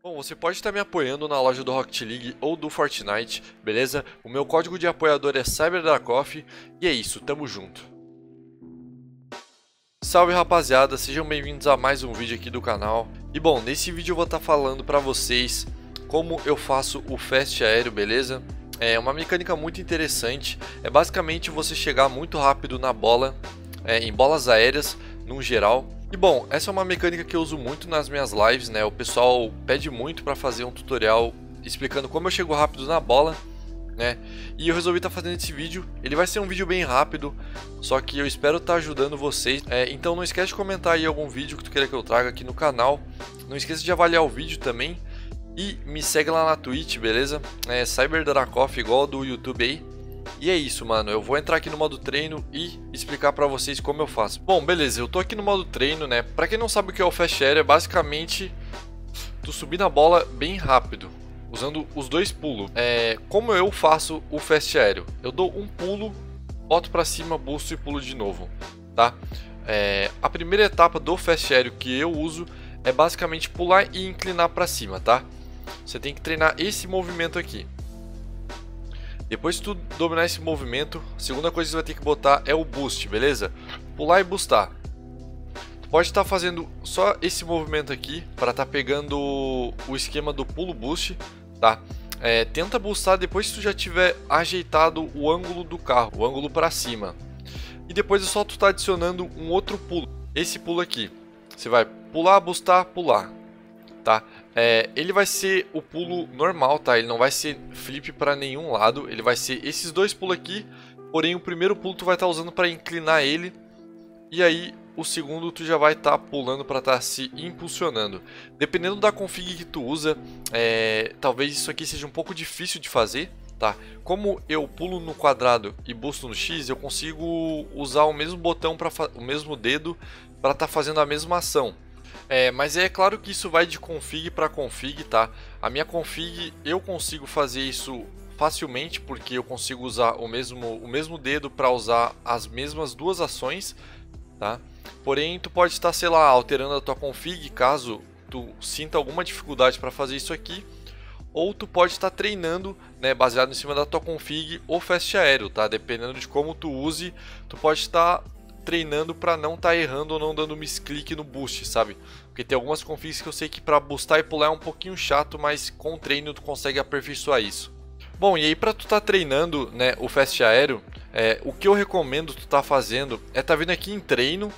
Bom, você pode estar me apoiando na loja do Rocket League ou do Fortnite, beleza? O meu código de apoiador é CyberDracoff e é isso, tamo junto. Salve rapaziada, sejam bem-vindos a mais um vídeo aqui do canal. E bom, nesse vídeo eu vou estar falando pra vocês como eu faço o fast aéreo, beleza? É uma mecânica muito interessante, é basicamente você chegar muito rápido na bola, em bolas aéreas, no geral. E bom, essa é uma mecânica que eu uso muito nas minhas lives, né? O pessoal pede muito para fazer um tutorial explicando como eu chego rápido na bola, né? E eu resolvi estar fazendo esse vídeo. Ele vai ser um vídeo bem rápido, só que eu espero estar ajudando vocês. Então não esquece de comentar aí algum vídeo que tu queira que eu traga aqui no canal. Não esqueça de avaliar o vídeo também. E me segue lá na Twitch, beleza? CyberDracoff igual do YouTube aí. E é isso, mano, eu vou entrar aqui no modo treino e explicar pra vocês como eu faço. Bom, beleza, eu tô aqui no modo treino, né? Pra quem não sabe o que é o fast aéreo, é basicamente tu subir na bola bem rápido, usando os dois pulos. Como eu faço o fast aéreo? Eu dou um pulo, boto pra cima, busto e pulo de novo, tá? A primeira etapa do fast aéreo que eu uso é basicamente pular e inclinar pra cima, tá? Você tem que treinar esse movimento aqui. Depois que tu dominar esse movimento, a segunda coisa que você vai ter que botar é o boost, beleza? Pular e boostar. Tu pode estar fazendo só esse movimento aqui para estar pegando o esquema do pulo boost, tá? Tenta boostar depois que tu já tiver ajeitado o ângulo do carro, o ângulo para cima. E depois é só tu estar adicionando um outro pulo, esse pulo aqui. Você vai pular, boostar, pular, tá? Ele vai ser o pulo normal, tá? Ele não vai ser flip para nenhum lado. Ele vai ser esses dois pulos aqui. Porém, o primeiro pulo tu vai estar usando para inclinar ele. E aí, o segundo tu já vai estar pulando para estar se impulsionando. Dependendo da config que tu usa, talvez isso aqui seja um pouco difícil de fazer, tá? Como eu pulo no quadrado e busto no X, eu consigo usar o mesmo botão, o mesmo dedo, para estar fazendo a mesma ação. Mas é claro que isso vai de config para config, tá? A minha config eu consigo fazer isso facilmente porque eu consigo usar o mesmo dedo para usar as mesmas duas ações, tá? Porém, tu pode estar, sei lá, alterando a tua config caso tu sinta alguma dificuldade para fazer isso aqui, ou tu pode estar treinando, né, baseado em cima da tua config o fast aéreo, tá? Dependendo de como tu use, tu pode estar treinando para não estar errando ou não dando misclick no boost, sabe? Porque tem algumas configs que eu sei que para boostar e pular é um pouquinho chato, mas com treino tu consegue aperfeiçoar isso. Bom, e aí para tu tá treinando, né, o fast aéreo, o que eu recomendo tu tá fazendo é tá vindo aqui em treino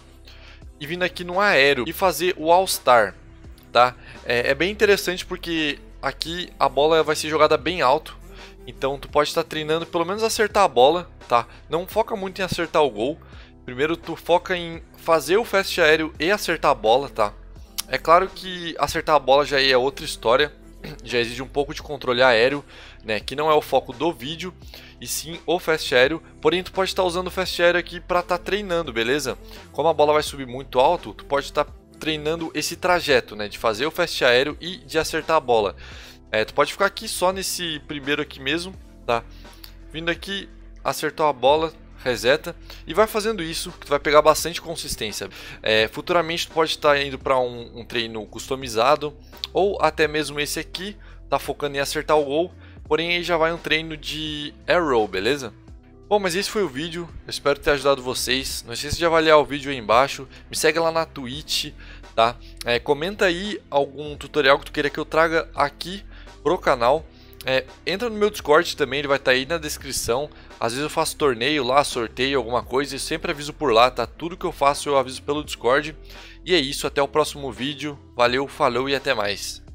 e vindo aqui no aéreo e fazer o All Star, tá? É bem interessante porque aqui a bola vai ser jogada bem alto, então tu pode estar treinando pelo menos acertar a bola, tá? Não foca muito em acertar o gol. Primeiro tu foca em fazer o fast aéreo e acertar a bola, tá? É claro que acertar a bola já é outra história, já exige um pouco de controle aéreo, né? Que não é o foco do vídeo, e sim o fast aéreo. Porém tu pode estar usando o fast aéreo aqui para estar treinando, beleza? Como a bola vai subir muito alto, tu pode estar treinando esse trajeto, né? De fazer o fast aéreo e de acertar a bola. Tu pode ficar aqui só nesse primeiro aqui mesmo, tá? Vindo aqui, acertou a bola, reseta e vai fazendo isso, que tu vai pegar bastante consistência. Futuramente tu pode estar indo para um treino customizado, ou até mesmo esse aqui, tá focando em acertar o gol, porém aí já vai um treino de arrow, beleza? Bom, mas esse foi o vídeo, eu espero ter ajudado vocês. Não esqueça de avaliar o vídeo aí embaixo, me segue lá na Twitch, tá? Comenta aí algum tutorial que tu queira que eu traga aqui pro canal. Entra no meu Discord também, ele vai estar aí na descrição. Às vezes eu faço torneio lá, sorteio, alguma coisa, e sempre aviso por lá, tá? Tudo que eu faço eu aviso pelo Discord. E é isso, até o próximo vídeo. Valeu, falou e até mais.